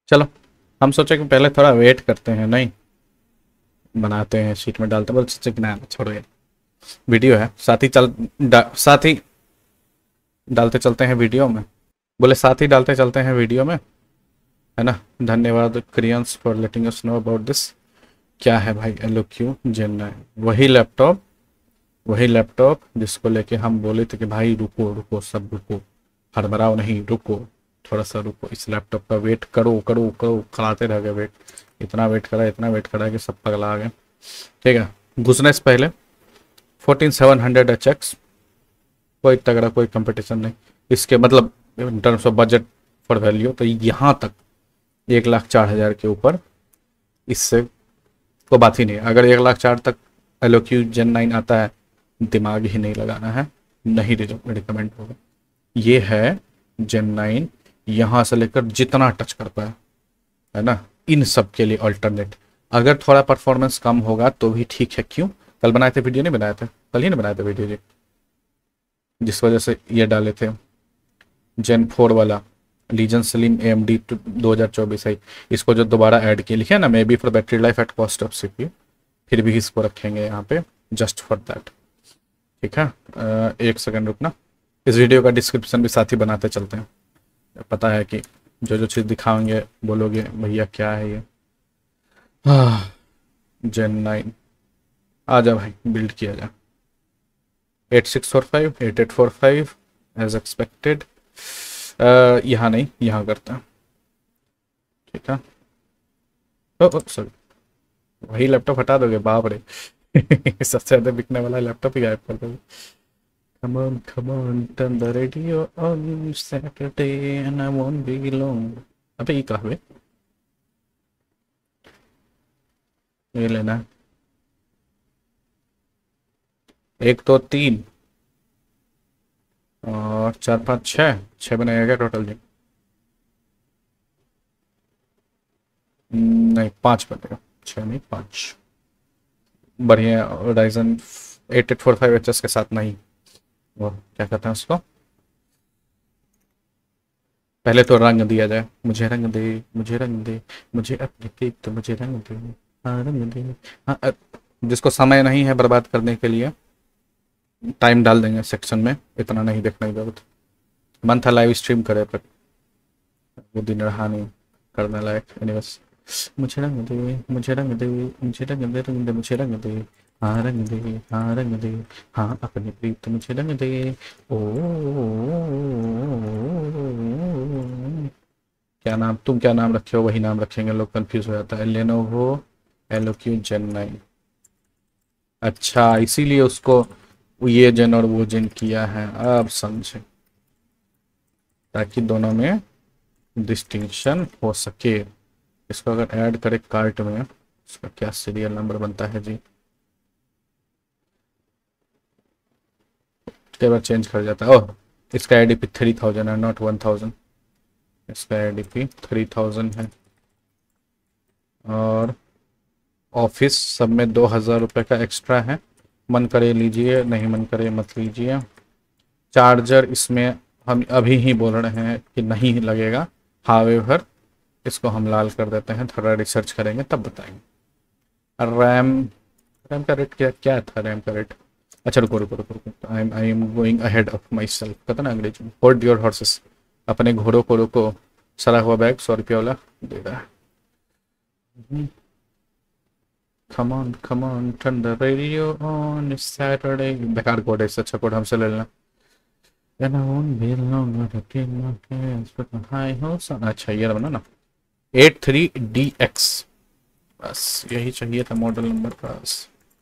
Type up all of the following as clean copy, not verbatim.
चलो, हम सोचे कि पहले थोड़ा वेट करते हैं, नहीं बनाते हैं शीट में डालते हैं, बोल सोचे कि ना छोड़ो यार, वीडियो है साथ ही साथ ही डालते चलते हैं वीडियो में। बोले साथ ही डालते चलते हैं वीडियो में, है ना। धन्यवाद क्रियंस for letting us know about this. क्या है भाई LOQ Gen 9? वही लैपटॉप जिसको लेके हम बोले थे कि भाई रुको रुको सब रुको, हड़बड़ाओ नहीं, रुको थोड़ा सा रुको, इस लैपटॉप का वेट करो करो करो, कराते रह गए वेट। इतना वेट करा कि सब पगला आ गए। ठीक है, घुसने से पहले 14700HX, कोई तगड़ा कोई कंपटीशन नहीं इसके, मतलब in terms of budget for value. तो यहाँ तक 1,04,000 के ऊपर इससे को बात ही नहीं है। अगर 1,04,000 तक LOQ Gen 9 आता है, दिमाग ही नहीं लगाना है, नहीं रिकमेंड होगा। ये है Gen 9, यहाँ से लेकर जितना टच कर पाए, है ना, इन सब के लिए अल्टरनेट। अगर थोड़ा परफॉर्मेंस कम होगा तो भी ठीक है, क्यों, कल बनाए थे वीडियो, नहीं बनाए थे, कल ही नहीं बनाए थे वीडियो जी, जिस वजह से ये डाले थे Gen 4 वाला लीजन स्लिम AMD 2024 है। इसको जो दोबारा ऐड किया, लिखे ना may be for battery life at cost of CPU, फिर भी इसको रखेंगे यहाँ पे जस्ट फॉर दैट। ठीक है, एक सेकंड रुकना, इस वीडियो का डिस्क्रिप्शन भी साथ ही बनाते चलते हैं। पता है कि जो जो चीज़ दिखाएंगे बोलोगे भैया क्या है ये। Gen 9 आ जा भाई, बिल्ड किया जा। 8645 8845 एज एक्सपेक्टेड। यहाँ नहीं, यहाँ करता है। ठीक है, सॉरी, वही लैपटॉप हटा दोगे, बाप रे। सबसे ज़्यादा बिकने वाला लैपटॉप ही गायब कर दोगे। come on, turn the radio on Saturday and I won't be long। अबे ये कहाँ है, ये लेना है। 1 2 3 और 4 5 6 6 बनेगा क्या टोटल जी? नहीं 5 बनेगा, 6 नहीं 5। बढ़िया Ryzen 8845HS के साथ नहीं, वो क्या कहते हैं उसको, पहले तो रंग दिया जाए। मुझे रंग दे, मुझे रंग दे, मुझे अपने प्रीत मुझे रंग दे, हाँ रंग दे। हाँ जिसको समय नहीं है बर्बाद करने के लिए, टाइम डाल देंगे सेक्शन में, इतना नहीं देखने की जरूरत। मन था लाइव स्ट्रीम करे पर वो दिन रहा नहीं करने लायक। एनीवेज, मुझे रंग दे, मुझे रंग दे, मुझे रंग दे, रंग दे मुझे रंग दे, हाँ रंग दे, हाँ रंग दे, हाँ अपनी प्रीत मुझे रंग दे। ओ क्या नाम, तुम क्या नाम रखे हो वही नाम रखेंगे, लोग कंफ्यूज हो जाता है। Lenovo LOQ Gen 9, अच्छा इसीलिए उसको ये जेन और वो जेन किया है, अब समझे, ताकि दोनों में डिस्टिंक्शन हो सके। इसको अगर ऐड करें कार्ट में, इसका क्या सीरियल नंबर बनता है जी, कई बार चेंज कर जाता है। ओह, इसका ADP 3000 है, नॉट 1000। इसका ADP 3000 है, और ऑफिस सब में 2000 रुपये का एक्स्ट्रा है। मन करे लीजिए, नहीं मन करे मत लीजिए। चार्जर इसमें हम अभी ही बोल रहे हैं कि नहीं लगेगा, हावेवर इसको हम लाल कर देते हैं, थोड़ा रिसर्च करेंगे तब बताएंगे। रैम, रैम का रेट क्या क्या था, रैम का रेट, अच्छा रुको रुको रुको रुको, I am going ahead of myself, कहता ना अंग्रेजी में, होल्ड योर हॉर्सेस, अपने घोड़ों को रुको। सड़ा हुआ बैग 100 रुपया वाला दे रहा है। Come on, come on, turn the radio on, it's Saturday। बेकार कोड है, इससे अच्छा कोड हमसे ले लेना। And I won't be long to keep my hands with my high hopes on। अच्छा ये बना ना 83DX, बस यही चाहिए था मॉडल नंबर पास।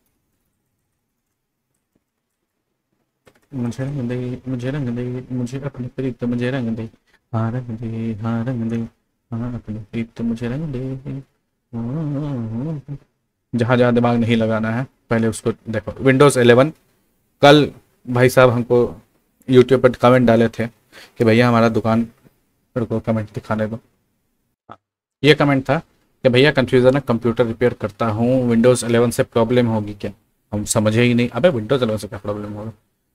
मुझे रंग दे, मुझे रंग दे, मुझे अपनी प्रीत मुझे रंग दे, हाँ रंग दे, हाँ रंग दे, हाँ अपनी प्रीत मुझे रंग दे। जहाँ जहाँ दिमाग नहीं लगाना है पहले उसको देखो। विंडोज़ 11, कल भाई साहब हमको यूट्यूब पर कमेंट डाले थे कि भैया हमारा दुकान को कमेंट दिखाने दो। हाँ, ये कमेंट था कि भैया कन्फ्यूज़न है, कंप्यूटर रिपेयर करता हूँ, विंडोज़ 11 से प्रॉब्लम होगी क्या? हम समझे ही नहीं, अबे विंडोज़ 11 से क्या प्रॉब्लम होगा,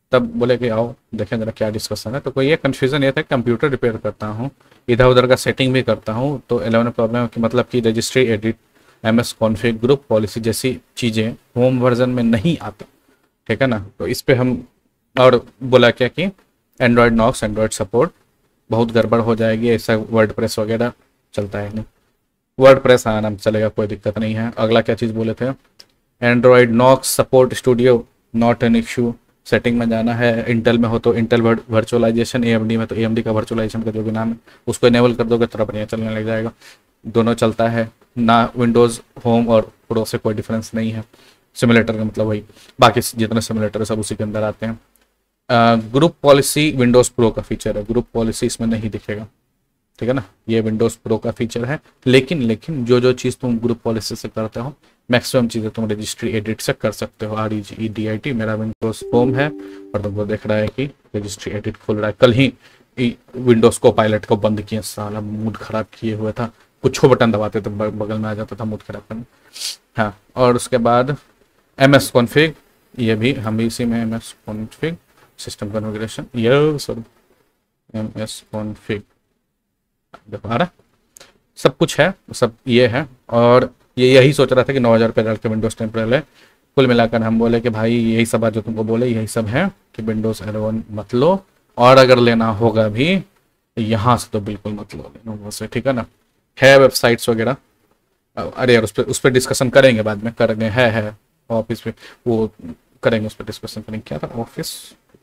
तब बोले कि आओ देखें जरा क्या डिस्कशन है। तो कोई ये कन्फ्यूज़न ये था, कंप्यूटर रिपेयर करता हूँ, इधर उधर का सेटिंग भी करता हूँ, तो 11 प्रॉब्लम है कि मतलब कि registry edit, MS config, group policy जैसी चीज़ें होम वर्जन में नहीं आता, ठीक है ना। तो इस पर हम और बोला क्या कि एंड्रॉयड नॉक्स, एंड्रॉयड सपोर्ट बहुत गड़बड़ हो जाएगी, ऐसा वर्डप्रेस वगैरह चलता है नहीं। वर्डप्रेस हाँ नाम चलेगा, कोई दिक्कत नहीं है। अगला क्या चीज़ बोले थे, android knox support studio not an issue, setting में जाना है, इंटेल में हो तो इंटेल वर्चुअलाइजेशन, AMD में तो AMD का वर्चुअलाइजेशन का जो भी नाम है उसको इनेबल कर दोगे थोड़ा बढ़िया चलने लग जाएगा। दोनों चलता है ना, विंडोज़ होम और प्रो से कोई डिफरेंस नहीं है। सिमुलेटर का मतलब वही, बाकी जितने सिमुलेटर है सब उसी के अंदर आते हैं। ग्रुप पॉलिसी विंडोज़ प्रो का फीचर है, ग्रुप पॉलिसी इसमें नहीं दिखेगा, ठीक है ना। ये विंडोज़ प्रो का फीचर है, लेकिन जो जो चीज़ तुम ग्रुप पॉलिसी से करते हो मैक्सिमम चीज़ें तुम रजिस्ट्री एडिट से कर सकते हो। REGEDIT मेरा विंडोज़ होम है और तुमको देख रहा है कि रजिस्ट्री एडिट खुल रहा है। कल ही विंडोज़ को पायलट को बंद किए, साला मूड खराब किए हुए था, कुछ बटन दबाते थे बगल में आ जाता था मूड खराब करने। हाँ, और उसके बाद MS कॉन्फ़िग, ये भी हम भी इसी में MS कॉन्फ़िग सिस्टम कॉन्फ़िगरेशन, ये सर MS कॉन्फ़िग देखो आ रहा, सब कुछ है, सब ये है। और ये यही सोच रहा था कि 9,000 रुपये डाल के विंडोज़ 10 Pro ले। कुल मिलाकर हम बोले कि भाई यही सब बात जो तुमको बोले यही सब है कि विंडोज़ 11 मत लो, और अगर लेना होगा भी यहाँ से तो बिल्कुल मत लो लेनोवो से, ठीक है ना। है वेबसाइट्स वगैरह, अरे यार उस पर डिस्कशन करेंगे बाद में, करेंगे, है ऑफिस पे वो करेंगे, उस पर डिस्कशन करेंगे। क्या था ऑफिस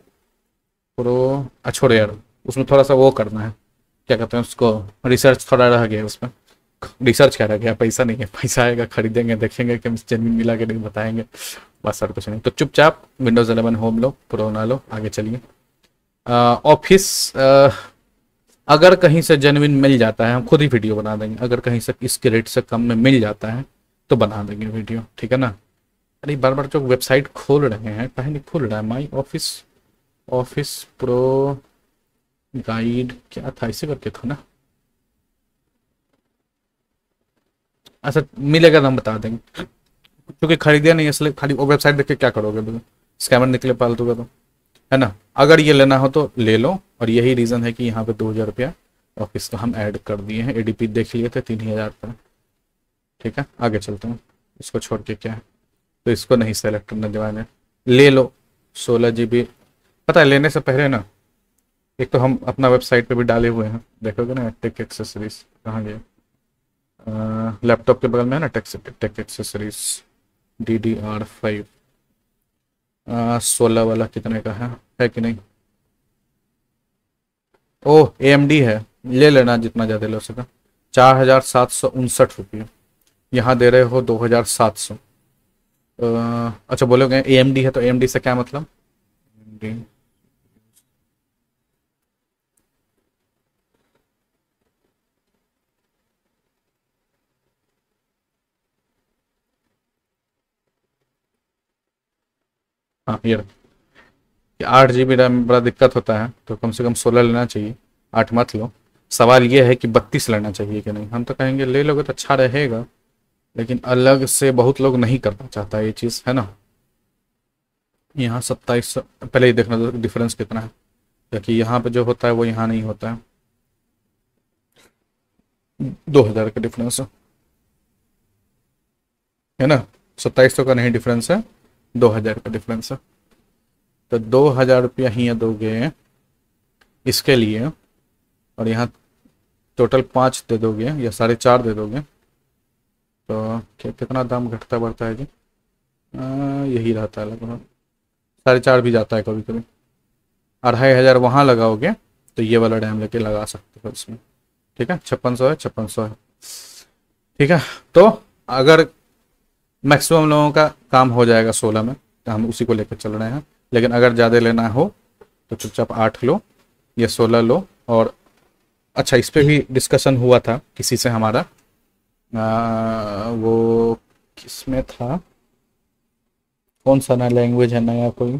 प्रो, छोड़ो यार, उसमें थोड़ा सा वो करना है, क्या कहते हैं उसको, रिसर्च थोड़ा रह गया उसमें। रिसर्च क्या रह गया, पैसा नहीं है, पैसा आएगा खरीदेंगे, देखेंगे कि जेन्युइन मिला के नहीं बताएंगे, बस और कुछ नहीं। तो चुपचाप विंडोज़ 11 होम लो, प्रो ना लो, आगे चलिए। ऑफिस अगर कहीं से जेन्युइन मिल जाता है हम खुद ही वीडियो बना देंगे, अगर कहीं से इसके रेट से कम में मिल जाता है तो बना देंगे वीडियो, ठीक है ना। अरे बार बार जो वेबसाइट खोल रहे हैं, कहीं नहीं खुल रहा है, माई ऑफिस प्रो गाइड क्या था, इसे करके था ना। अच्छा मिलेगा तो हम बता देंगे, क्योंकि खरीदे नहीं इसलिए खाली वो वेबसाइट देख के क्या करोगे, स्कैमर निकले फालतू का, तो है ना। अगर ये लेना हो तो ले लो, और यही रीज़न है कि यहाँ पे 2,000 रुपया ऑफिस का हम ऐड कर दिए हैं। ADP देख लिए थे 3,000 पर, ठीक है। आगे चलते हैं, इसको छोड़ के क्या है, तो इसको नहीं सेलेक्ट करना दीवाने, ले लो 16 GB। पता है लेने से पहले ना, एक तो हम अपना वेबसाइट पे भी डाले हुए हैं, देखोगे ना, टेक एक्सेसरीज कहाँ गए, लैपटॉप के बगल में है ना, टेक एक्सेसरीज DDR5 16 वाला कितने का है कि नहीं। ओह AMD है, ले लेना जितना ज़्यादा ले सका, 4,759 रुपये, यहाँ दे रहे हो 2,700। अच्छा बोलोगे AMD है तो AMD से क्या मतलब, AMD हाँ ये 8 GB रैम में बड़ा दिक्कत होता है, तो कम से कम 16 लेना चाहिए, 8 मत लो। सवाल ये है कि 32 लेना चाहिए कि नहीं, हम तो कहेंगे ले लोगे तो अच्छा रहेगा, लेकिन अलग से बहुत लोग नहीं करना चाहता ये चीज़, है ना। यहाँ 2700, पहले ही देखना डिफरेंस कितना है, क्योंकि यहाँ पे जो होता है वो यहाँ नहीं होता है। 2,000 का डिफरेंस है ना, 2700 का नहीं डिफरेंस है, 2,000 का डिफरेंस है। तो 2,000 रुपया ही दोगे इसके लिए, और यहाँ टोटल 5 दे दोगे या 4.5 दे दोगे, तो कितना दाम घटता बढ़ता है जी, यही रहता है लगभग, 4.5 भी जाता है कभी कभी। 2,500 वहाँ लगाओगे तो ये वाला डैम लेके लगा सकते हो इसमें, ठीक है। 5600 है, 5600 है, ठीक है। तो अगर मैक्सिमम लोगों का काम हो जाएगा 16 में तो हम उसी को लेकर चल रहे हैं, लेकिन अगर ज़्यादा लेना हो तो चुपचाप 8 लो या 16 लो। और अच्छा इस पर भी डिस्कशन हुआ था किसी से हमारा, वो किस में था, कौन सा नया लैंग्वेज है नया कोई,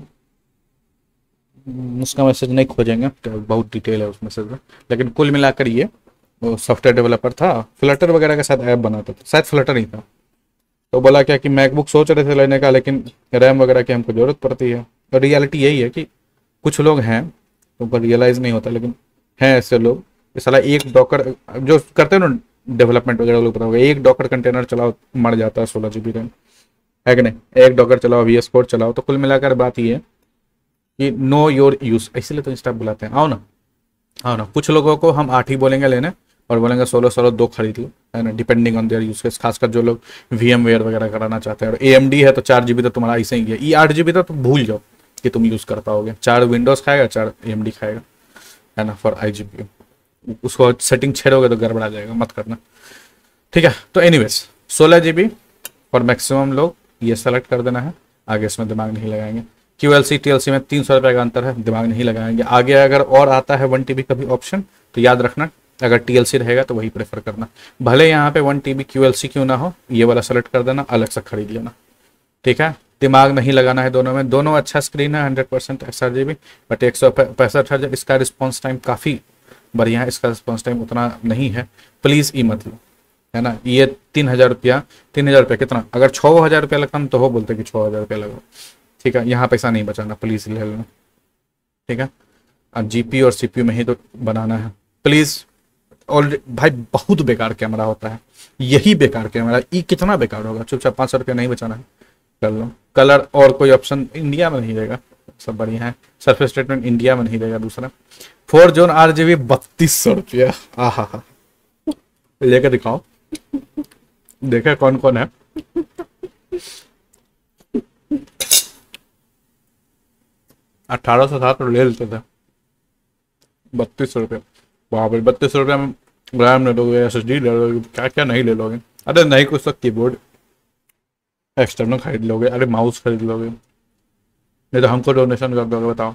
उसका मैसेज नहीं खोजेंगे तो बहुत डिटेल है उस मैसेज में, लेकिन कुल मिलाकर ये वो सॉफ्टवेयर डेवलपर था, फ्लटर वगैरह का शायद ऐप बनाता था, शायद फ्लटर ही था। तो बोला क्या कि मैकबुक सोच रहे थे लेने का, लेकिन रैम वगैरह की हमको ज़रूरत पड़ती है, और रियलिटी यही है कि कुछ लोग हैं तुमको रियलाइज नहीं होता, लेकिन हैं ऐसे लोग, ये साला एक डॉकर जो करते हैं ना डेवलपमेंट वगैरह, लोग पता होगा, एक डॉकर कंटेनर चलाओ मर जाता है 16 GB रैम, है कि नहीं। एक डॉकर चलाओ, VS कोड चलाओ। तो कुल मिलाकर बात ये है कि नो योर यूज, इसलिए तो इंस्टा बुलाते हैं। आओ ना, आओ ना। कुछ लोगों को हम 8 ही बोलेंगे लेने, और बोलेंगे 16 2 खरीद लो, है ना, depending on their use case. खासकर जो लोग VMware वगैरह कराना चाहते हैं, और AMD है तो 4 GB तो तुम्हारा ऐसे ही है। ये 8 GB तो भूल जाओ कि तुम यूज कर पाओगे। 4 विंडोज खाएगा, 4 AMD खाएगा, है ना, फॉर iGPU। उसको सेटिंग छेड़ोगे तो गड़बड़ा जाएगा, मत करना, ठीक है। तो एनीवेज 16 GB और मैक्सिमम लोग ये सेलेक्ट कर देना है। आगे इसमें दिमाग नहीं लगाएंगे। QLC TLC में 300 रुपये का अंतर है, दिमाग नहीं लगाएंगे। आगे अगर और आता है 1 TB कभी ऑप्शन, तो याद रखना अगर TLC रहेगा तो वही प्रेफर करना। भले यहाँ पे 1 TB QLC क्यों ना हो, ये वाला सेलेक्ट कर देना, अलग से खरीद लेना, ठीक है। दिमाग नहीं लगाना है दोनों में। दोनों अच्छा स्क्रीन है, 100% sRGB, बट 165 हर्ट्ज। इसका रिस्पॉन्स टाइम काफ़ी बढ़िया है, इसका रिस्पॉन्स टाइम उतना नहीं है। प्लीज़ ई मत लो, है ना। ये 3000 रुपया, 3000 रुपया कितना, अगर 6000 रुपया लगता तो हो बोलते कि 6000 रुपया लगाओ, ठीक है। यहाँ पैसा नहीं बचाना, प्लीज़ ले लेना, ठीक है। अब GPU और CPU में ही तो बनाना है, प्लीज़। और भाई बहुत बेकार कैमरा होता है, यही बेकार कैमरा। ये कितना बेकार होगा, चुपचाप 500 रुपया नहीं बचाना है, कर लो। कलर और कोई ऑप्शन इंडिया में नहीं रहेगा, सब बढ़िया है। सरफेस ट्रीटमेंट इंडिया में नहीं रहेगा। दूसरा 4 जोन RGB 3200 रुपया, आहा, लेकर दिखाओ, देखा कौन कौन है। 1807 ले लेते थे, 3200 रुपये। वहाँ पर 3200 रुपये में रैम ले लोगे, SSD ले लोगे, क्या क्या नहीं ले लोगे। अरे नहीं कुछ तो कीबोर्ड एक्सटर्नल खरीद लोगे, अरे माउस खरीद लोगे, नहीं तो हमको डोनेशन कर दोगे, बताओ।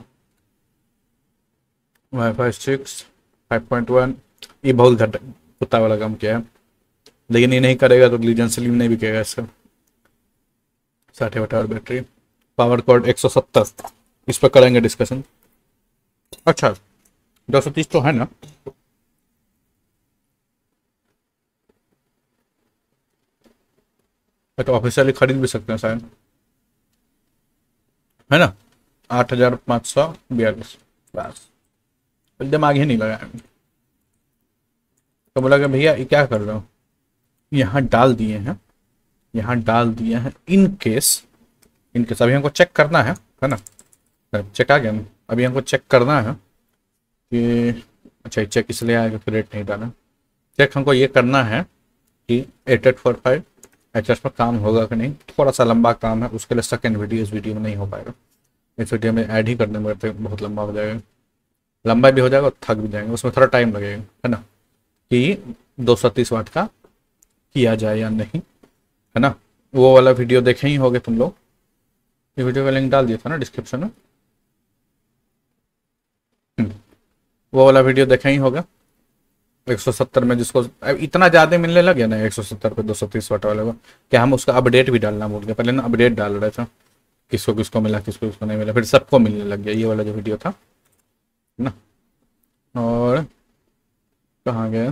Wi-Fi 6 5.1, ये बहुत घट कुत्ता वाला काम किया है, लेकिन ये नहीं करेगा तो लीजन स्लिम नहीं बिकेगा इसका। 60 वाट बैटरी, पावर कॉर्ड 170, इस पर करेंगे डिस्कशन। अच्छा 230 तो है ना, तो ऑफिशियली खरीद भी सकते हैं शायद, है ना। 8542, बस दिमाग ही नहीं लगाया। तो बोला कि भैया ये क्या कर रहे हो, यहाँ डाल दिए हैं, यहाँ डाल दिए हैं इन केस अभी हमको चेक करना है ना। चेक आ गया ना, अभी हमको चेक करना है कि अच्छा चेक इसलिए आएगा कि रेट नहीं डाला। चेक हमको ये करना है कि 8845 HS पर काम होगा कि नहीं। थोड़ा सा लंबा काम है, उसके लिए सेकेंड वीडियो इस वीडियो में नहीं हो पाएगा। इस वीडियो में ऐड ही करने में बहुत लंबा हो जाएगा, लंबा भी हो जाएगा और थक भी जाएंगे, उसमें थोड़ा टाइम लगेगा, है ना, कि 230 वाट का किया जाए या नहीं, है ना। वो वाला वीडियो देखे ही होगे तुम लोग, ये वीडियो का लिंक डाल दिया था ना डिस्क्रिप्शन में। वो वाला वीडियो देखा ही होगा 170 में, जिसको इतना ज़्यादा मिलने लग गया ना 170 पे 230 वाट वाले को, कि हम उसका अपडेट भी डालना भूल गए। पहले ना अपडेट डाल रहे थे, किसको किसको मिला, किसको किसको नहीं मिला, फिर सबको मिलने लग गया। ये वाला जो वीडियो था ना, और कहाँ गया,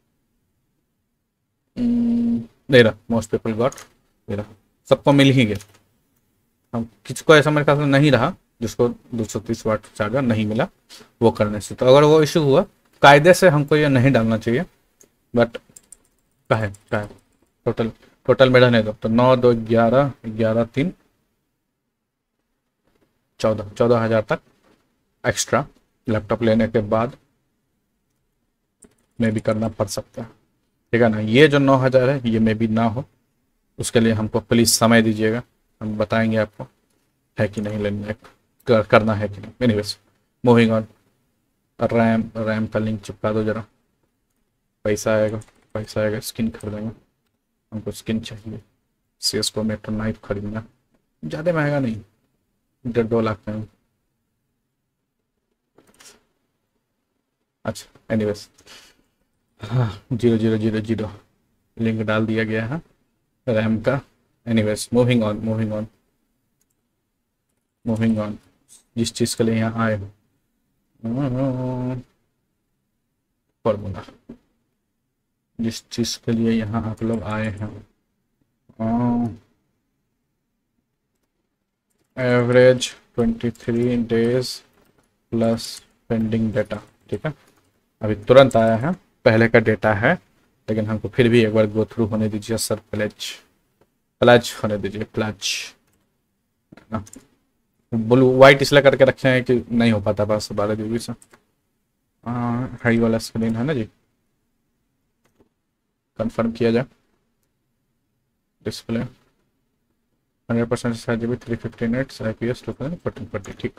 नहीं रहा, मोस्ट पीपल गॉट, ये रहा, सबको मिल ही गया। हम किसको ऐसा मेरे ख्याल से नहीं रहा जिसको 230 वाट चार्जर नहीं मिला वो करने से। तो अगर वो इशू हुआ, कायदे से हमको ये नहीं डालना चाहिए, बट का है टोटल मेरा नहीं दो तो 9 2 11 11 3 14,000 तक एक्स्ट्रा लैपटॉप लेने के बाद में भी करना पड़ सकता है, ठीक है ना। ये जो 9,000 है ये में भी ना हो, उसके लिए हमको प्लीज़ समय दीजिएगा, हम बताएंगे आपको है कि नहीं लेने करना है कि नहीं। Anyways moving on. रैम का लिंक चिपका दो जरा, पैसा आएगा स्किन खरीदेंगे, हमको स्किन चाहिए। CSGO मेट्रो नाइफ खरीदना, ज़्यादा महंगा नहीं, 1.5-2 लाख में। अच्छा एनीवेज, हाँ 0000 लिंक डाल दिया गया है रैम का। Anyways moving on. जिस चीज़ के लिए यहाँ आए फॉर्मूला, जिस चीज़ के लिए यहाँ आप लोग आए हैं, average 23 days plus pending data. ठीक है, अभी तुरंत आया है, पहले का डेटा है, लेकिन हमको फिर भी एक बार गो थ्रू होने दीजिए सर। प्लेज प्लज होने दीजिए, प्लज। ब्लू वाइट इसलिए करके रखे हैं कि नहीं हो पाता बस 12 GB से। हाई वाला स्क्रीन है ना जी, कंफर्म किया जाए। Display 100% 6 GB 350 nits IPS 1440। ठीक।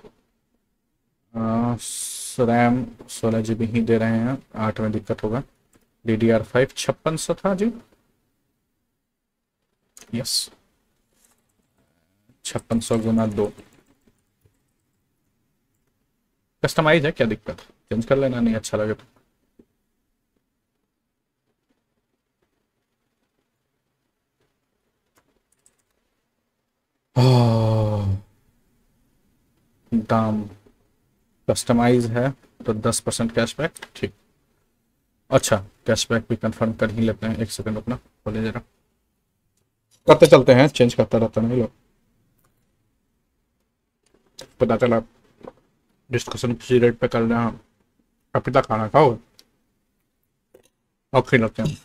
रैम 16 GB ही दे रहे हैं, 8 में दिक्कत होगा। DDR5 5600 था जी, यस 5600 × 2। कस्टमाइज है, क्या दिक्कत, चेंज कर लेना नहीं अच्छा लगे तो। दाम कस्टमाइज है तो 10% कैशबैक। ठीक, अच्छा कैशबैक भी कंफर्म कर ही लेते हैं, एक सेकंड अपना खोले जरा। करते चलते हैं, चेंज करता रहता नहीं लोग, पता चला डिस्कशन किसी रेट पे कर रहे हैं, कपिता खाना खाओ और खिलाते हैं।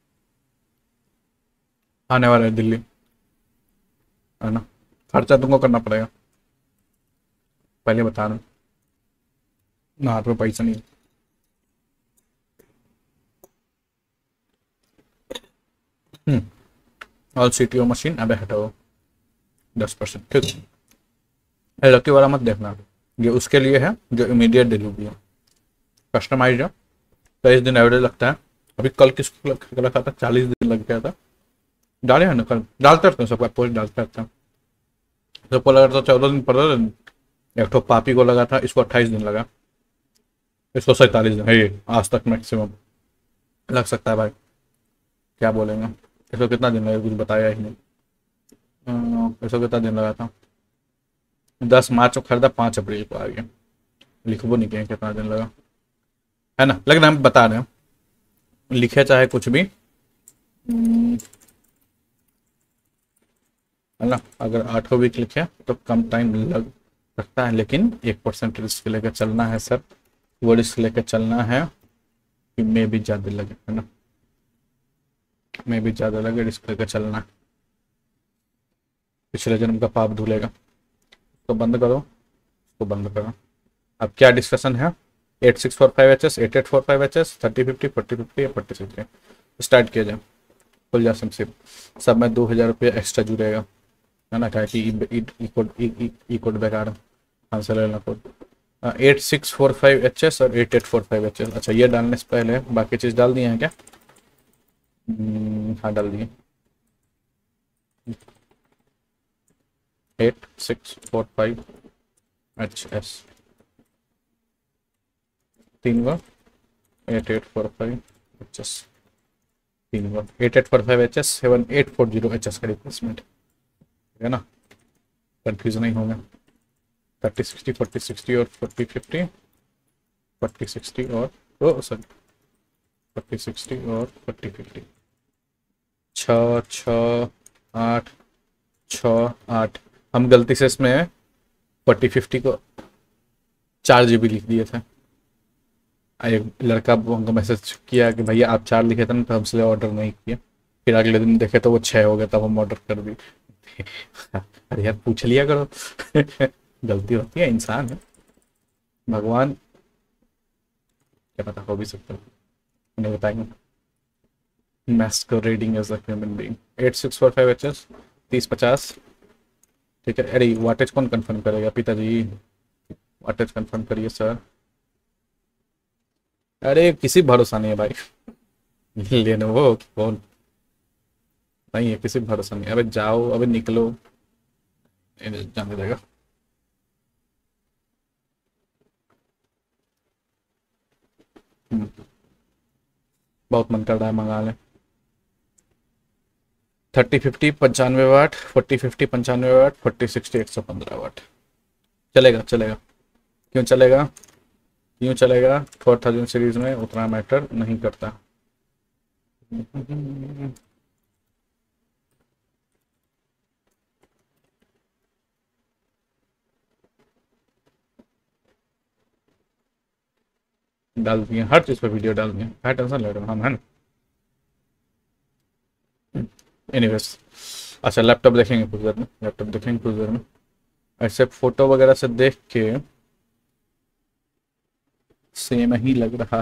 आने वाला है दिल्ली, है ना, खर्चा तुमको करना पड़ेगा, पहले बता रहा हूँ ना, हाथ में पैसा नहीं। ऑल CTO मशीन, अबे हटाओ 10%। ठीक है, लकी वाला मत देखना, ये उसके लिए है जो इमीडिएट डिलीवरी है, कस्टमाइज है। 23 दिन एवरेज लगता है। अभी कल किसको रखा था, 40 दिन लग गया था। डाले हैं ना, कल डालते रहते हैं, सबका पोस्ट डालते रहते हैं। सबको लगा था 14 दिन 15 दिन, एक ठो पापी को लगा था, इसको 28 दिन लगा, इसको 47 दिन है, ये आज तक मैक्सिमम लग सकता है भाई, क्या बोलेंगे। इसको कितना दिन लगा, कुछ बताया ही नहीं। इसको कितना दिन लगा था, 10 मार्च को खरीदा, 5 अप्रैल को आ गया, लिखबो नहीं किया कितना दिन लगा, है ना, लेकिन हम बता रहे हैं, लिखे चाहे कुछ भी, है ना, अगर 8 वीक लिखे तो कम टाइम लग सकता है, लेकिन 1% रिस्क लेकर चलना है सर, वो रिस्क लेकर चलना है कि मे भी ज़्यादा लगे, है ना, मे भी ज़्यादा लगे, रिस्क लेकर चलना है, पिछले जन्म का पाप धुलेगा। तो बंद करो, उसको बंद करो। अब क्या डिस्कशन है, 8645HS 8845HS 3050 4050 या 4060 स्टार्ट किया जाए, खुल जा सिम। सब में 2000 रुपये एक्स्ट्रा जुड़ेगा, है ना, क्या कि ई कोड बेकार है, आंसर लेना कोड 8645HS और 8845HS। अच्छा, ये डालने से पहले बाकी चीज़ डाल दिए हैं क्या, हाँ डाल दिए। 8645HS 3 बार 8845HS 3 बार 8845HS 7840HS का रिप्लेसमेंट, है ना, कंफ्यूज नहीं होगा। 3060 4060 और 4050, 4060 और सॉरी 4060 और 4050, 6 6 8 6 8। हम गलती से इसमें 4050 को 4 GB लिख दिए थे। एक लड़का हमको मैसेज किया कि भैया आप 4 लिखे थे ना, तो हम इसलिए ऑर्डर नहीं किए, फिर अगले दिन देखे तो वो 6 हो गया, तब हम ऑर्डर कर दिए। अरे यार पूछ लिया करो। गलती होती है, इंसान है, भगवान, क्या पता हो भी सकता है, उन्हें बताएंगे। Masquerading as a human being 8645HS 3050। ठीक है, अरे वाटेज कौन कंफर्म करेगा, पिताजी वाटेज कंफर्म करिए सर। अरे किसी भरोसा नहीं है भाई, लेनोवो कौन, नहीं है किसी भरोसा नहीं। अबे जाओ, अबे निकलो, जाने देगा। बहुत मन कर रहा है, मंगा लें। 3050 95 वाट, 4050 95 वाट, 4060 115 वाट। चलेगा चलेगा, क्यों चलेगा, क्यों चलेगा, 4000 सीरीज में उतना मैटर नहीं करता। डाल दिए, हर चीज़ पे वीडियो डाल दिए, क्या टेंशन ले रहे हो हम, है ना। एनीवेज, अच्छा लैपटॉप देखेंगे कुछ देर में, लैपटॉप देखेंगे कुछ देर में। ऐसे फोटो वगैरह से देख के सेम ही लग रहा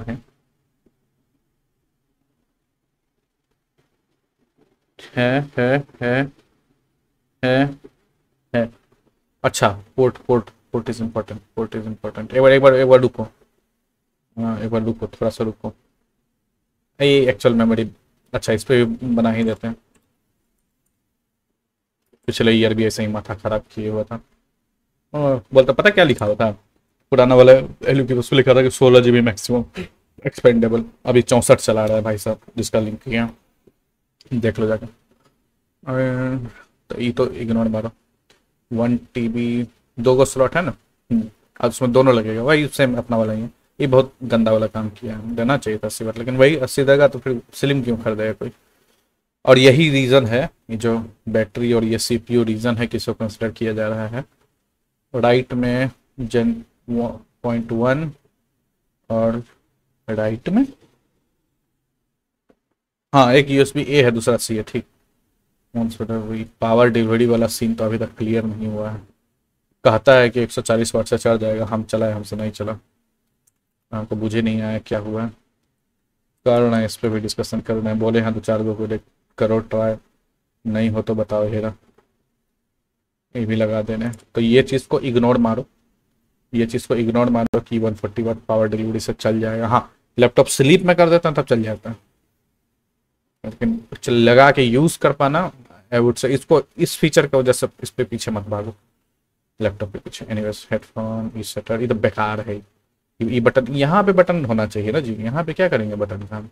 है है है है है। अच्छा, port port port is important, port is important. एक बार रुको, हाँ एक बार रुको, थोड़ा सा रुको। ये एक्चुअल मेमोरी, अच्छा इस पे भी बना ही देते हैं। पिछले ईयर भी ऐसे ही माथा खराब किए हुआ था। बोलता पता क्या लिखा हुआ था पुराना वाला एलयू की, उस पर लिखा था कि 16 GB मैक्सिमम एक्सपेंडेबल। अभी 64 चला रहा है भाई साहब, जिसका लिंक किया देख लो जाकर। अरे, तो ये तो इग्नोर मारो। 1 TB, 2 गो स्लॉट है ना। अब उसमें दोनों लगेगा, वही सेम अपना वाला ही है। ये बहुत गंदा वाला काम किया है, देना चाहिए था 80 वाट, लेकिन वही 80 देगा तो फिर स्लिम क्यों खरीदेगा कोई। और यही रीज़न है, ये जो बैटरी और ये CPU रीज़न है कि इसको कंसिडर किया जा रहा है। राइट में जेन 0.1 और राइट में, हाँ एक USB-A है, दूसरा C है, ठीक। वही पावर डिलीवरी वाला सीन तो अभी तक क्लियर नहीं हुआ है। कहता है कि 140 वाट से चढ़ जाएगा, हम चलाए, हमसे नहीं चला, हमको बुझे नहीं आया क्या हुआ है। करना है इस पर भी डिस्कशन करना है, बोले हैं 2-4 गो को करो ट्राई, नहीं हो तो बताओ हेरा, ये भी लगा देने। तो ये चीज़ को इग्नोर मारो, ये चीज़ को इग्नोर मारो कि 140 वाट पावर डिलीवरी से चल जाएगा। हाँ लैपटॉप स्लीप में कर देता है तब चल जाता है, लेकिन लगा के यूज़ कर पाना आई वुड से, इसको इस फीचर की वजह से इस पे पीछे मत भागो लैपटॉप के पीछे। एनीवेज हेडफोन ई सेटर, ये तो बेकार है। ये बटन, यहाँ पे बटन होना चाहिए ना जी, यहाँ पे क्या करेंगे बटन का हम।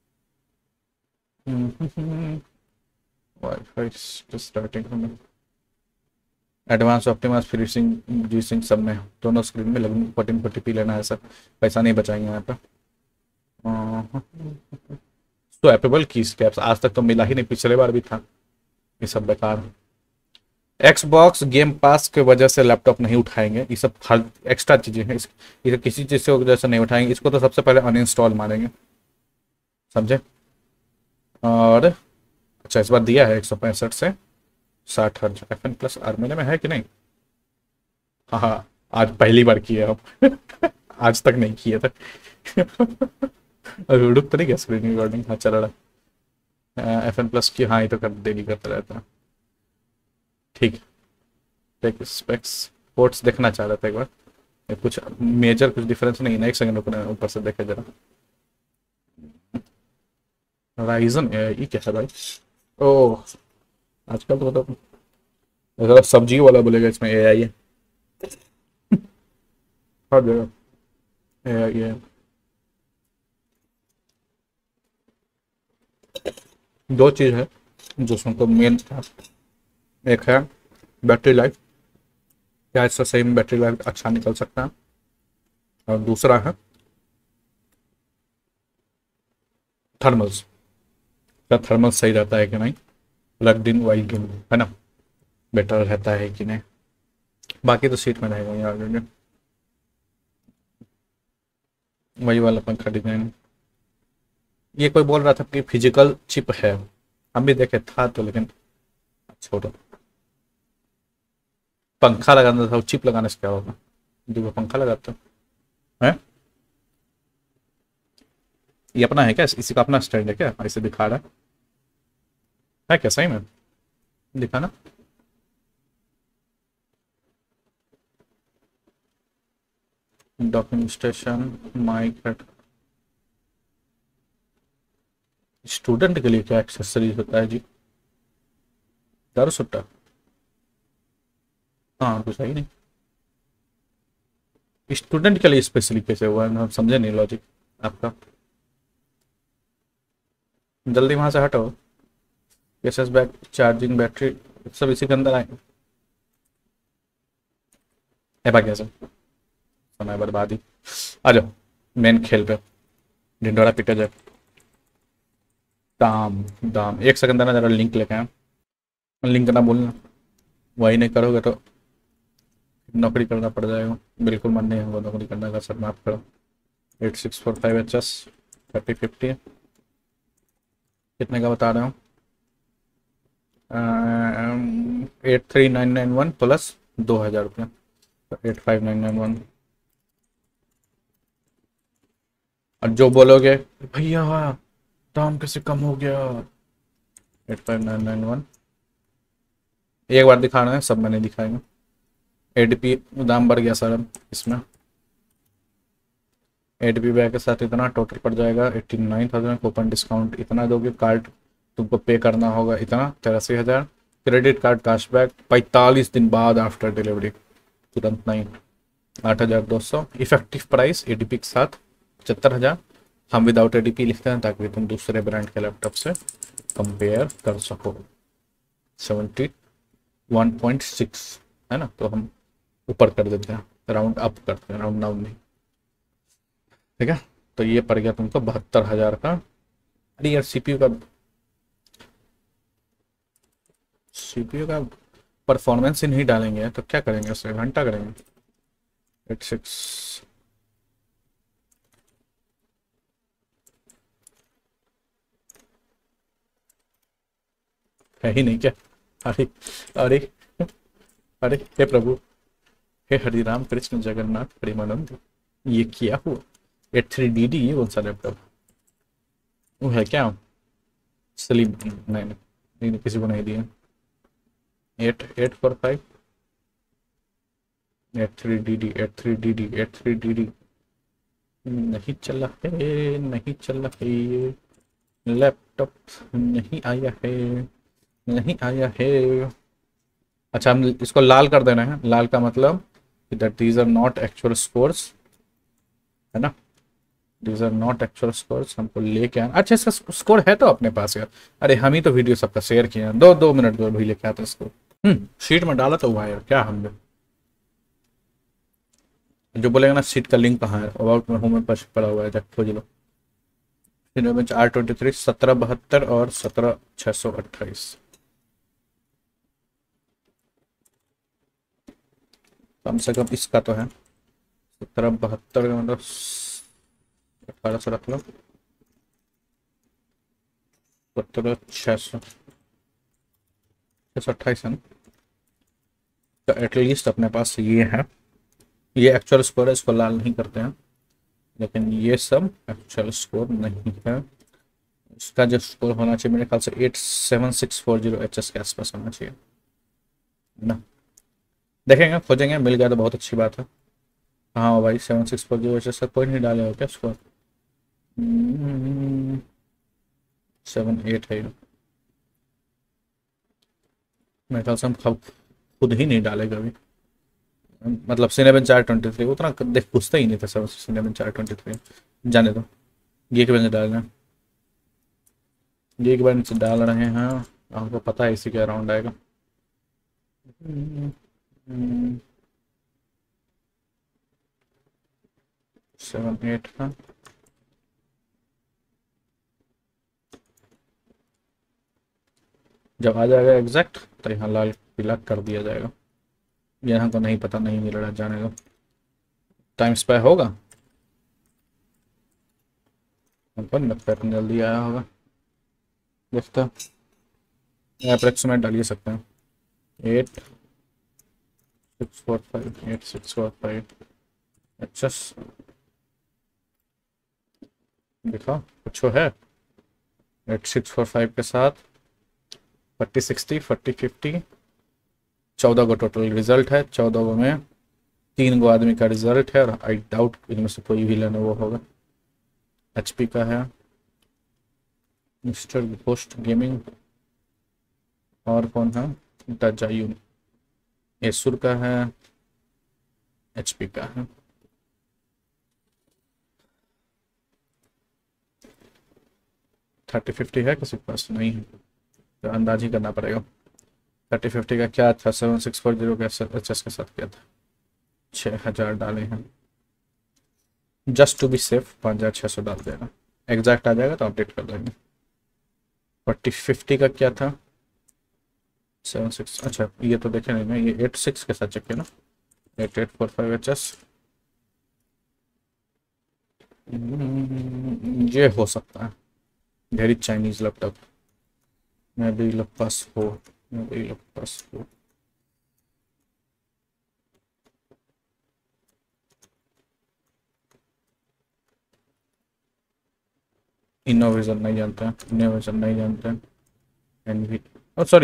Wifi starting, advance optimise finishing G sync सब में, दोनों स्क्रीन में लगभग 1440p लेना है सर, पैसा नहीं बचाएंगे यहाँ पे। स्वैपेबल की स्टेप्स आज तक तो मिला ही नहीं, पिछले बार भी था, ये सब बेकार। एक्सबॉक्स गेम पास की वजह से लैपटॉप नहीं उठाएंगे, ये सब एक्स्ट्रा चीज़ें हैं, ये किसी चीज़ से वजह से नहीं उठाएंगे, इसको तो सबसे पहले अनइंस्टॉल मारेंगे, समझे। और अच्छा इस बार दिया है 165 से 60 हर्ज FN+ आर्मेले में है कि नहीं। हाँ हाँ, आज पहली बार किए हम आज तक नहीं किए थे रुक तो नहीं गया स्क्रीन रिकॉर्डिंग, हाँ चल रहा है। FN+ की, हाँ ये तो कर डेली करता रहता है, ठीक। टेक स्पेक्स पोर्ट्स देखना चाह रहा था एक बार, कुछ मेजर कुछ डिफरेंस नहीं है ना, एक सेकंड रुकना, ऊपर से देखे जरा। राइजन ये क्या है भाई, ओह आजकल तो मतलब जरा सब्जी वाला बोलेगा, इसमें AI है हर जगह AI है। दो चीज़ है जो उसको मेन था, एक है बैटरी लाइफ, क्या इससे सही में बैटरी लाइफ अच्छा निकल सकता है, और दूसरा है थर्मल्स, क्या थर्मल सही रहता है कि नहीं, प्लग्ड इन वाइल इन है ना, बेटर रहता है कि नहीं। बाकी तो सीट में रहेगा यार, वही वाला पंखा डिजाइन। ये कोई बोल रहा था कि फिजिकल चिप है, हम भी देखे था तो, लेकिन छोड़ो, पंखा लगाना था, चिप लगाने से क्या होगा, जो पंखा लगाते हैं। ये अपना है क्या, इसी का अपना स्टैंड है क्या, ऐसे दिखा रहा है क्या सही में, दिखा ना। डॉकिंग स्टेशन, माइक, स्टूडेंट के लिए क्या एक्सेसरीज होता है जी, दारू सुट्टा, हाँ तो सही नहीं, स्टूडेंट के लिए स्पेशली कैसे हुआ है, हम समझे नहीं लॉजिक आपका। जल्दी वहां से हटो, केसेस बैक, चार्जिंग बैटरी सब इसी के अंदर आएंगे। कैसे समय बर्बादी, आ जाओ मेन खेल पे, ढिंडोरा पिटा जाए। दाम दाम, एक सेकंड देना जरा, लिंक लेके आए, लिंक ना बोलना, वही नहीं करोगे तो नौकरी करना पड़ जाएगा, बिल्कुल मन नहीं होगा नौकरी करने का, सर माफ करो। 8645HS 3050 कितने का बता रहा हूँ? 83991 प्लस 2000 रुपये, 85991। और जो बोलोगे भैया दाम कैसे कम हो गया, 85991 एक बार दिखाना है, सब मैंने दिखाएंगे। एडीपी दाम बढ़ गया सर अब इसमें, एडीपी बैग के साथ इतना टोटल पड़ जाएगा 89,000, कूपन डिस्काउंट इतना दोगे, कार्ड तुमको पे करना होगा इतना 83,000, क्रेडिट कार्ड कैशबैक 45 दिन बाद आफ्टर डिलीवरी, तुरंत नहीं, 8,200। इफेक्टिव प्राइस एडीपी के साथ 75,000। हम विदाउट एडीपी लिखते हैं ताकि तुम दूसरे ब्रांड के लैपटॉप से कंपेयर कर सको। 71.6 है ना, तो हम ऊपर कर देते हैं, राउंड अप करते हैं, राउंड डाउन नहीं, ठीक है। तो ये पड़ गया तुमको 72,000 का। अरे यार सीपीयू का परफॉर्मेंस ही नहीं डालेंगे तो क्या करेंगे, उससे घंटा करेंगे। 86 है ही नहीं क्या? अरे अरे अरे हे प्रभु, हे हरि राम कृष्ण जगन्नाथ प्रेमानंद, ये क्या हुआ? 83DD ये कौन सा लैपटॉप वो है क्या? स्लिम नहीं, नहीं किसी को नहीं दिया। 8845 83DD नहीं चला है, नहीं चला है, ये लैपटॉप नहीं आया है, नहीं आया है। अच्छा हम इसको लाल कर देना है, लाल का मतलब that these are not actual scores, है ना, these are not actual scores. हमको लेके आना, अच्छा इसका स्कोर है तो अपने पास यार, अरे हम ही तो वीडियो सबका शेयर किए हैं, 2 मिनट दो भी लेके आता इसको। शीट में डाला तो हुआ यार, क्या हमने जो बोलेगा ना सीट का लिंक कहाँ है, अबाउट में होम में पड़ा हुआ है, जब खोज लो। R23 1772 और 17628 कम से कम इसका तो है। 1772 का मतलब 1800 रख लो, 628 है ना, तो एटलीस्ट अपने पास ये है। ये एक्चुअल स्कोर है, इसको लाल नहीं करते हैं, लेकिन ये सब एक्चुअल स्कोर नहीं है। इसका जो स्कोर होना चाहिए मेरे ख्याल से 87640HS के आसपास होना चाहिए ना। देखेंगे, खोजेंगे, मिल गया तो बहुत अच्छी बात है। हाँ भाई 7640HS का कोई नहीं डाले हो क्या स्कोर? 78 है मेरे ख्याल से, हम खुद ही नहीं डाले कभी, मतलब Cinebench R23 उतना देख पूछते ही नहीं था सब, Cinebench R23 जाने दो। ये के बजे डालना, ये के बार नीचे डाल रहे हैं, आपको पता है इसी के अराउंड आएगा। 78 का जब आ जाएगा एग्जैक्ट तो यहाँ लाल पीला कर दिया जाएगा। यहाँ तो नहीं पता, नहीं मिल रहा, जाने दो। टाइम स्पाई होगा, पैटर्न जल्दी आया होगा, देखता अप्रोक्सीमेट डालिए सकते हैं। 8645 HS देखा कुछ है। 8645 के साथ 4060 4050 14 गो टोटल रिजल्ट है, 14 गो में 3 गो आदमी का रिजल्ट है, और आई डाउट इनमें से कोई भी लेने वो होगा। HP का है मिस्टर घोस्ट गेमिंग, और कौन है Daijun, एसुर का है, HP का है। थर्टी 50 है किसी के पास? नहीं है, तो अंदाज ही करना पड़ेगा। 3050 का क्या था? 7640 का HS के साथ क्या था? 6000 डाले हैं, जस्ट टू बी सेफ 5600 डाल देना, एग्जैक्ट आ जाएगा तो अपडेट कर देंगे। 4050 का क्या था? 76, अच्छा ये तो देखे नहीं ना, ये 86 के साथ चेक किया ना, 8845 HS ये हो सकता है वेरी चाइनीज लैपटॉप। मैं भी लपस हो, मैं भी लपस हो। इनोवेशन नहीं जानते हैं, इनोवेशन नहीं जानते हैं। NV, oh sorry,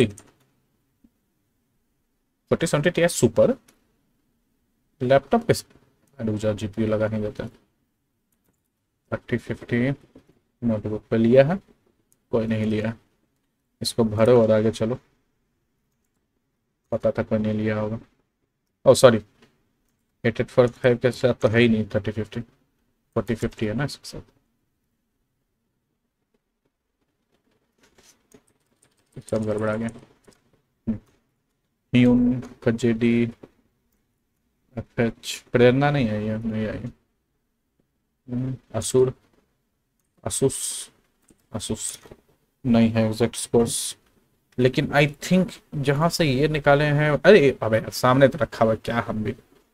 4070 Ti super laptop के साथ जीपीयू लगा नहीं देते। 3050 नोटबुक पे लिया है, कोई नहीं लिया। इसको भरो और आगे चलो। पता था कोई नहीं लिया होगा। ओ सॉरी, 8845 के साथ तो है ही नहीं। 3050 4050 है ना इसके साथ। सब गड़बड़ा गया। ह्यून का जेडी एफएच प्रेरणा नहीं आई है, नहीं आई। असुर, असूस, असूस नहीं है एग्जैक्ट स्कोर्स। लेकिन आई थिंक जहां से ये निकाले हैं, अरे अबे सामने तो रखा हुआ है, क्या हम भी।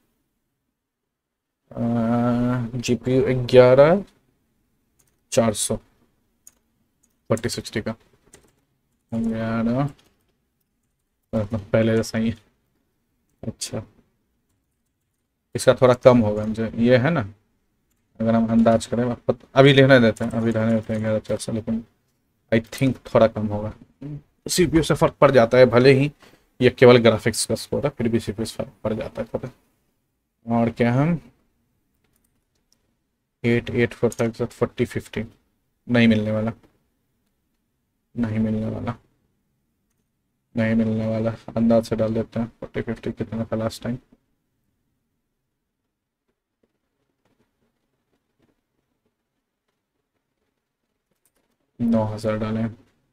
जीपीयू 11400 4060 का 11 पहले जैसा ही है। अच्छा, इसका थोड़ा कम होगा मुझे ये है ना। अगर हम अंदाज करें, अभी लेने देते हैं, अभी रहने देते हैं 11,400, लेकिन आई थिंक थोड़ा कम होगा। सीपीयू से फर्क पड़ जाता है, भले ही ये केवल ग्राफिक्स का स्कोर है, फिर भी सीपीयू से फर्क पड़ जाता है पता। और क्या हम 8845 के साथ 4050 नहीं मिलने वाला, नहीं मिलने वाला, नहीं मिलने वाला। अंदाज से डाल देते हैं 4050 कितना था लास्ट टाइम। $9,000 डालें।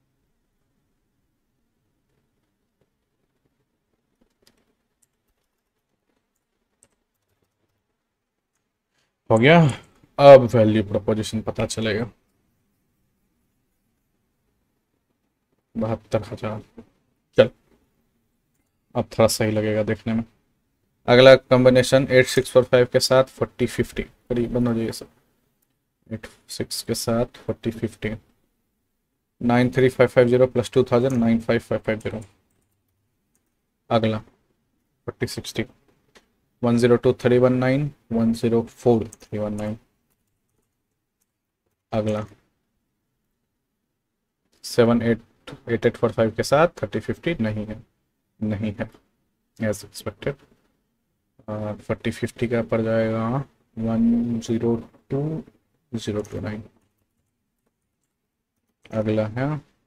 हो गया। अब वैल्यू प्रोपोजिशन पता चलेगा। 72,000। चल, अब थोड़ा सही लगेगा देखने में। अगला कॉम्बिनेशन 8645 के साथ 4050 करीबन हो जाएगा सब। 86 के साथ 4050 93550 प्लस 2000 95550। अगला 4060 102,319 104,319। अगला 788845 के साथ 3050 नहीं है, नहीं है एज एक्सपेक्टेड। 4050 का पड़ जाएगा 102,029। अगला है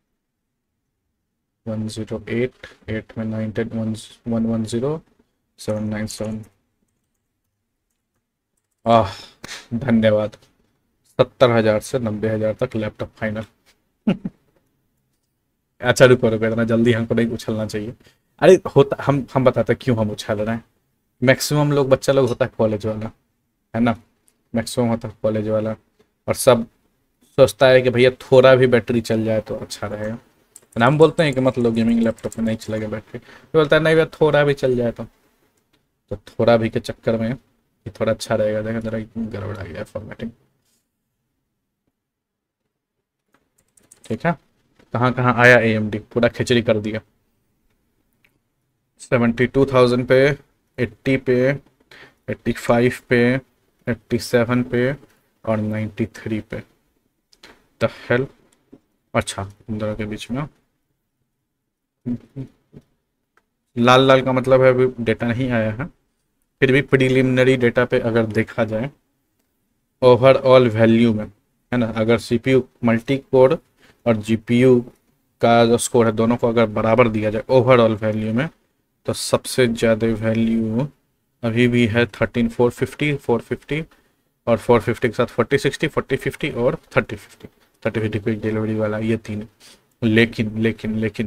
108 8 में 9 10 110,797। धन्यवाद। 70,000 से 90,000 तक लैपटॉप फाइनल। अच्छा रुको रुको, इतना जल्दी हमको नहीं उछलना चाहिए। अरे होता, हम बताते हैं क्यों हम उछल रहे हैं। मैक्सिमम लोग, बच्चा लोग होता है कॉलेज वाला, है ना। मैक्सिमम होता है कॉलेज वाला, और सब सोचता है कि भैया थोड़ा भी बैटरी चल जाए तो अच्छा रहेगा। ना हम बोलते हैं कि मतलब गेमिंग लैपटॉप में नहीं चलेगा बैटरी, तो बोलता है नहीं भैया थोड़ा भी चल जाए तो थोड़ा भी के चक्कर में ये थोड़ा अच्छा रहेगा। देखा जरा गड़बड़ आ गया फॉर्मेटिंग। ठीक है, कहाँ कहाँ आया AMD, पूरा खिचड़ी कर दिया। 72,000 पे, 80 पे, 85 पे, 87 पे और 93 पे। The hell. अच्छा, दोनों के बीच में लाल लाल का मतलब है अभी डेटा नहीं आया है। फिर भी प्रिलिमिनरी डेटा पे अगर देखा जाए, ओवरऑल वैल्यू में, है ना, अगर CPU मल्टी कोर और GPU का जो स्कोर है दोनों को अगर बराबर दिया जाए ओवरऑल वैल्यू में, तो सबसे ज़्यादा वैल्यू अभी भी है 13,450 450, और 450 के साथ 4060 4050 और 3050। 3050 क्विक डिलीवरी वाला, ये तीन। लेकिन लेकिन लेकिन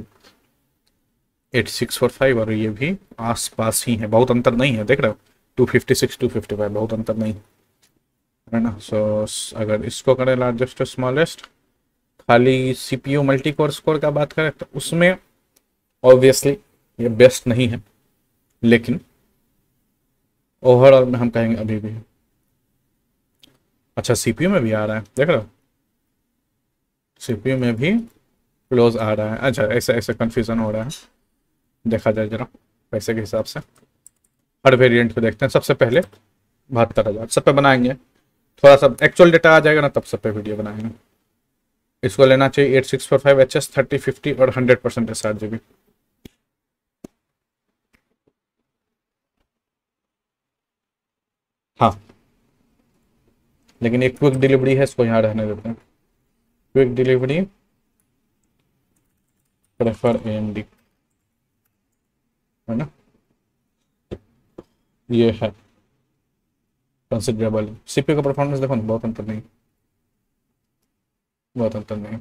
8645 और ये भी आस पास ही है, बहुत अंतर नहीं है, देख रहे हो। 256 255 बहुत अंतर नहीं है ना। सो अगर इसको करें लार्जेस्ट स्मॉलेस्ट, खाली CPU मल्टी कोर स्कोर का बात करें तो उसमें ऑब्वियसली ये बेस्ट नहीं है, लेकिन ओवरऑल में हम कहेंगे अभी भी है। अच्छा सीपीयू में भी आ रहा है, देख रहे हो, सीपीयू में भी क्लोज आ रहा है। अच्छा ऐसे ऐसे कन्फ्यूज़न हो रहा है, देखा जाए जरा पैसे के हिसाब से। हर वेरिएंट को देखते हैं। सबसे पहले 72,000 सब पे बनाएंगे, थोड़ा सा एक्चुअल डेटा आ जाएगा ना तब सब पे वीडियो बनाएंगे। इसको लेना चाहिए 8645 HS 3050 और 100% SRGB। हाँ लेकिन एक क्विक डिलीवरी है, इसको यहाँ रहने देते हैं। क्विक डिलीवरी प्रेफर AMD, है ना, ये है कंसिडरेबल। सीपीयू का परफॉर्मेंस देखो ना, बहुत अंतर नहीं, बहुत अंतर नहीं,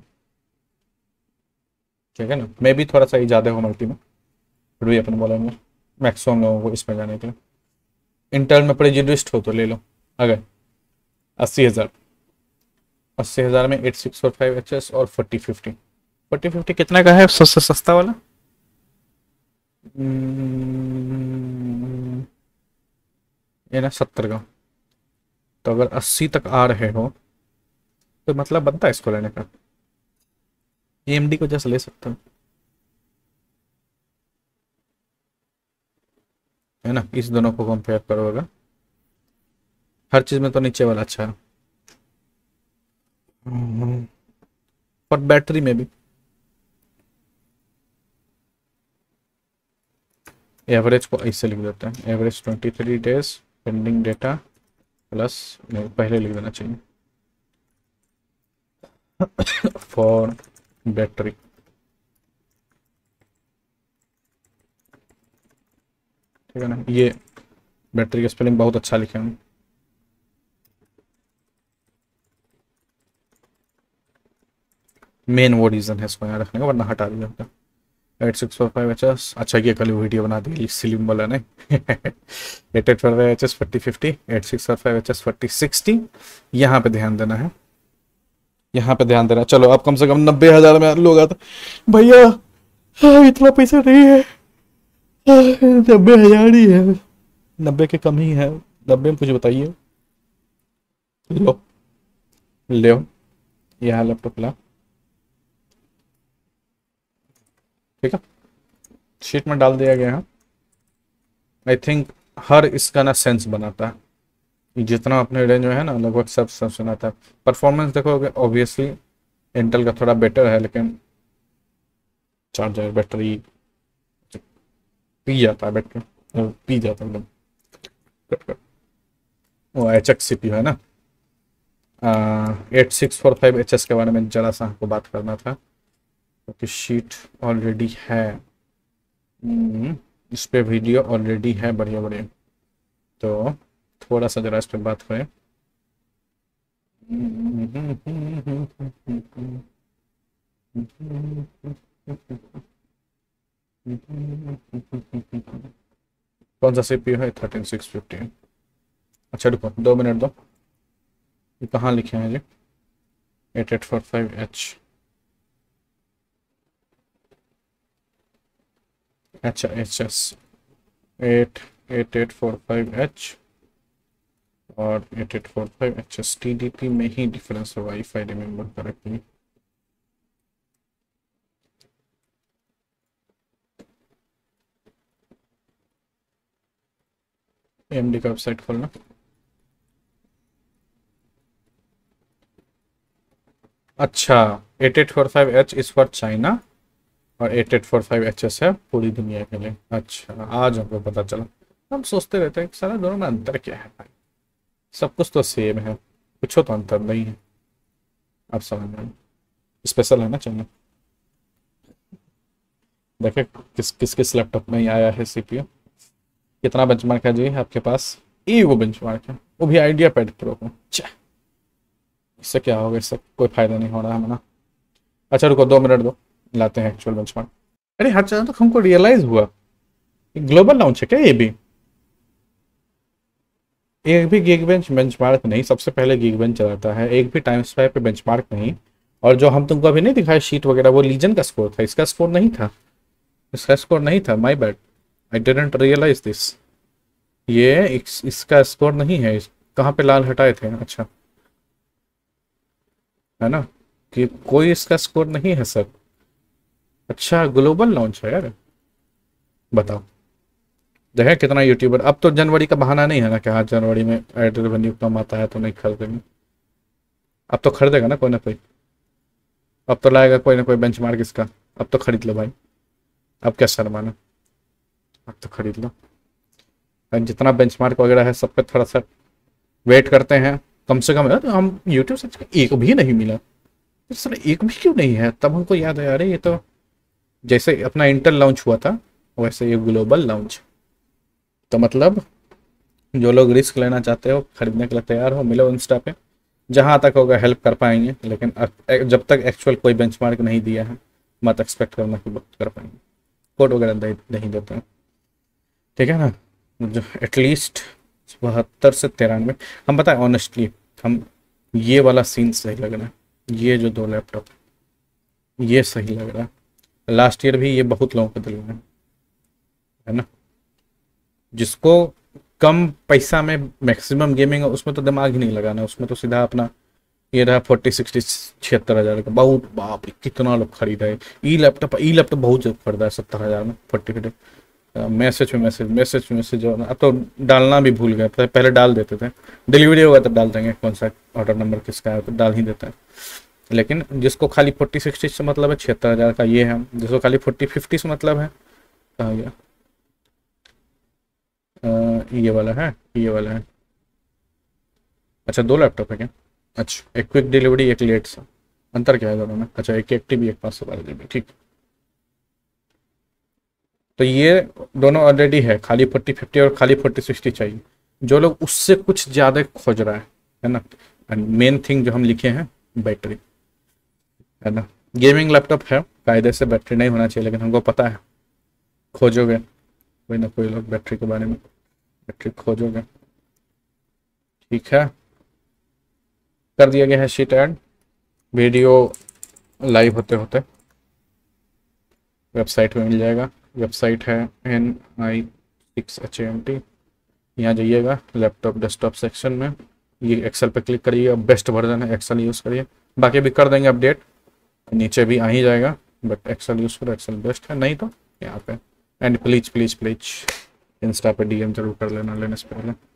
ठीक है ना। मे भी थोड़ा सा ही ज़्यादा हो मल्टी में, फिर भी अपन बोलेंगे मैक्सिमम लोगों को इसमें जाने के लिए। इंटेल में प्रेजुडिस्ड हो तो ले लो। अगर 80,000, 80,000 में 8645 HS और 4050। 4050 कितने का है सबसे सस्ता वाला? ये ना 70 का। तो अगर 80 तक आ रहे हो तो मतलब बनता है इसको लेने का। AMD को जैसे ले सकते हो, है ना। इस दोनों को कंपेयर करोगे, हर चीज में तो नीचे वाला अच्छा है। और बैटरी में भी एवरेज को ऐसे लिख देते हैं, average 23 days pending data plus, नहीं पहले लिख देना चाहिए फॉर बैटरी। ठीक है ना, ये बैटरी का स्पेलिंग बहुत अच्छा लिखे हैं। मेन वो रीज़न है इसको यहाँ रखने का, वरना हटा दिया होता। 8645 अच्छा ये कल वीडियो बना दी स्लिम वाला ने 8845 4050 8645 4060। यहाँ पे ध्यान देना है, यहाँ पे ध्यान देना। चलो अब कम से कम 90,000 में लोग आते भैया, इतना पैसा नहीं है, 90,000 ही है, 90 के कम ही है, 90 में कुछ बताइए। लो ले, यह लैपटॉप ला, ठीक है, शीट में डाल दिया गया है। आई थिंक हर इसका ना सेंस बनाता है, जितना अपने रेंज में है ना लगभग सब सब सुनाता है। परफॉर्मेंस देखोगे ऑब्वियसली इंटेल का थोड़ा बेटर है, लेकिन चार्जर बैटरी पी जाता है, बैटरी पी जाता है एकदम। वो HX CPU है ना, 8645 HS के बारे में जरा सा आपको बात करना था, क्योंकि शीट ऑलरेडी है, इस पे वीडियो ऑलरेडी है बढ़िया बढ़िया। तो थोड़ा सा जरा इस पर बात करें। कौन सा CPU है? 13650। अच्छा रुको 2 मिनट दो, ये कहाँ लिखे हैं जी? 8845H, अच्छा HS 8845H और 8845HS TDP में ही डिफरेंस होगा if I remember correctly. AMD का वेबसाइट खोलना। अच्छा 8845H इज फॉर चाइना और 8845HS है पूरी दुनिया के लिए। अच्छा आज हमको पता चला, हम सोचते रहते हैं कि सारा दोनों में अंतर क्या है भाई, सब कुछ तो सेम है, कुछ तो अंतर नहीं है। आप समझ में स्पेशल है ना चाइना। देखे किस लैपटॉप में ही आया है CPU, कितना बेंचमार्क है जी आपके पास? वो बेंचमार्क है, वो भी आइडिया पैड प्रो को। इससे क्या होगा? इससे कोई फायदा नहीं हो रहा है ना। अच्छा रुको 2 मिनट दो, लाते हैं एक्चुअल बेंचमार्क। अरे हर चीज तो हमको रियलाइज हुआ, ग्लोबल लॉन्च है क्या ये भी? एक भी गीक बेंचमार्क नहीं, सबसे पहले गीक बेंच चलाता है, एक भी टाइम स्क्वायर पे बेंचमार्क नहीं। और जो हम तुमको अभी नहीं दिखाए शीट वगैरह, वो लीजन का स्कोर था, इसका स्कोर नहीं था, इसका स्कोर नहीं था। My bad, I didn't realise this. ये इसका स्कोर नहीं है। कहाँ पे लाल हटाए थे? अच्छा है ना, कि कोई इसका स्कोर नहीं है सर। अच्छा ग्लोबल लॉन्च है यार, बताओ। देखे कितना यूट्यूबर, अब तो जनवरी का बहाना नहीं है ना कि हाँ जनवरी में एड रेवेन्यू कम आता है तो नहीं खरीदेंगे। अब तो खरीदेगा ना कोई ना कोई, अब तो लाएगा कोई ना कोई बेंचमार्क इसका। अब तो खरीद लो भाई, अब क्या शर्माना, अब तो खरीद लो। और जितना बेंचमार्क वगैरह है सब पे थोड़ा सा वेट करते हैं, कम से कम यार हम यूट्यूब से एक भी नहीं मिला। तो सर एक भी क्यों नहीं है, तब हमको याद है अरे ये तो जैसे अपना इंटर लॉन्च हुआ था वैसे ये ग्लोबल लॉन्च। तो मतलब जो लोग रिस्क लेना चाहते हो खरीदने के लिए तैयार हो, मिलो इंस्टा पे, जहाँ तक होगा हेल्प कर पाएंगे, लेकिन जब तक एक्चुअल कोई बेंचमार्क नहीं दिया है मत एक्सपेक्ट करना कि बहुत कर पाएंगे। कोड वगैरह नहीं देते हैं, ठीक है ना। जो एटलीस्ट 72 से 93, हम बताएं ऑनेस्टली, हम ये वाला सीन सही लग रहा है, ये जो दो लैपटॉप ये सही लग रहा है। लास्ट ईयर भी ये बहुत लोगों को दिल में है ना, जिसको कम पैसा में मैक्सिमम गेमिंग है उसमें तो दिमाग ही नहीं लगाना, उसमें तो सीधा अपना ये रहा 40 60 76 हज़ार का, बहुत बाप रे कितना लोग खरीदा है। ई लैपटॉप बहुत जल्द खरीदा है 70 हज़ार में 40 50। मैसेज में मैसेज जो अब तो डालना भी भूल गए, पहले डाल देते थे, डिलीवरी होगा तब डाल देंगे कौन सा ऑर्डर नंबर किसका है तो डाल ही देते हैं। लेकिन जिसको खाली 40 60 से मतलब है 76 हज़ार का ये है, जिसको खाली 40 50 से मतलब है कहाँ गया, ये वाला है, ये वाला है। अच्छा दो लैपटॉप है क्या, अच्छा एक क्विक डिलीवरी एक लेट सा, अंतर क्या है दोनों में, अच्छा एक 1 TB एक 512 GB, ठीक। तो ये दोनों ऑलरेडी है, खाली 40 50 और खाली 40 60 चाहिए। जो लोग उससे कुछ ज़्यादा खोज रहा है ना, मेन थिंग जो हम लिखे हैं बैटरी, है ना। गेमिंग लैपटॉप है, कायदे से बैटरी नहीं होना चाहिए, लेकिन हमको पता है खोजोगे कोई ना कोई लोग बैटरी के बारे में, बैटरी खोजोगे, ठीक है। कर दिया गया है शीट ऐड, वीडियो लाइव होते होते वेबसाइट में मिल जाएगा। वेबसाइट है NI6HAMT, यहाँ जाइएगा लैपटॉप डेस्कटॉप सेक्शन में, ये एक्सेल पे क्लिक करिए, बेस्ट वर्जन है एक्सेल यूज़ करिए, बाकी भी कर देंगे अपडेट, नीचे भी आ ही जाएगा, बट एक्सेल यूज़ करो, एक्सेल बेस्ट है, नहीं तो यहाँ पे। एंड प्लीज इंस्टा पे DM जरूर कर लेना लेने से पहले।